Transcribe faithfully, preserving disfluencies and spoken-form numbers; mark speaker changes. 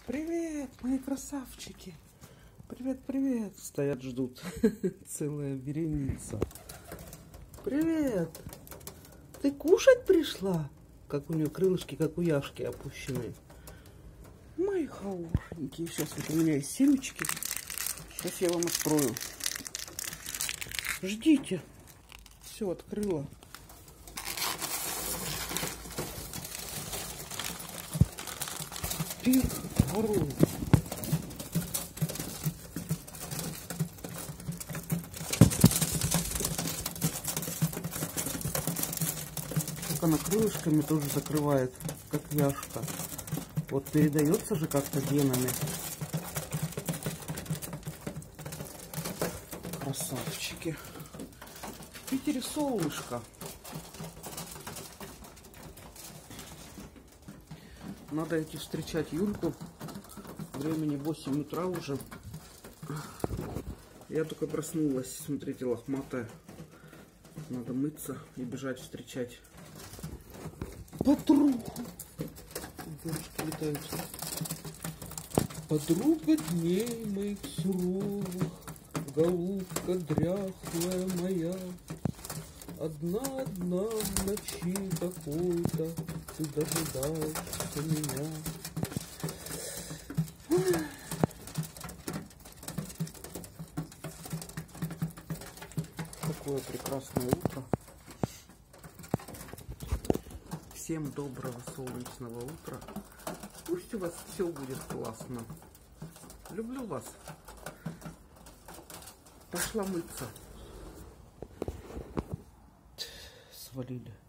Speaker 1: Привет, мои красавчики. Привет, привет. Стоят, ждут. Целая вереница. Привет. Ты кушать пришла? Как у нее крылышки, как у Яшки опущены. Мои хорошенькие. Сейчас вот у меня есть семечки. Сейчас я вам открою. Ждите. Все, открыла. Пир горой. Как она крылышками тоже закрывает, как Яшка. Вот передается же как-то генами. Красавчики. В Питере солнышко. Надо идти встречать Юльку. Времени восемь утра уже. Я только проснулась. Смотрите, лохматая. Надо мыться и бежать встречать подругу. Девушки летают. Подруга дней моих суровых, голубка дряхлая моя, одна-одна в ночи какой-то ты дожидаешься меня. Такое прекрасное утро. Всем доброго солнечного утра. Пусть у вас все будет классно. Люблю вас. Пошла мыться. Свалили.